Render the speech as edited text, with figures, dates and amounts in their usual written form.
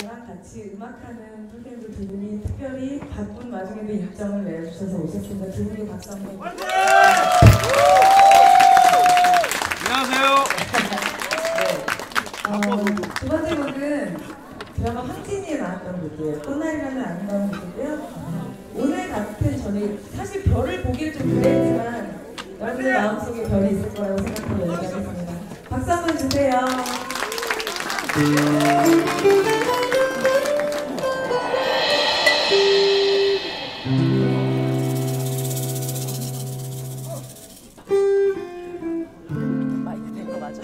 저랑 같이 음악하는 선생님들 두 분이 특별히 바쁜 와중에도 일정을 내주셔서 오셨습니다. 두 분도 박수 한번. 안녕하세요. 네. 두 번째 곡은 드라마 황진이에 나왔던 곡이에요. 꽃날이라는 아름다운 곡이고요. 오늘 같은 저는 사실 별을 보기를 좀 그랬지만 여러분의 마음속에 별이 있을 거라고 생각하고 얘기하겠습니다. 박수 한번 주세요. 마이크 될 거 맞아.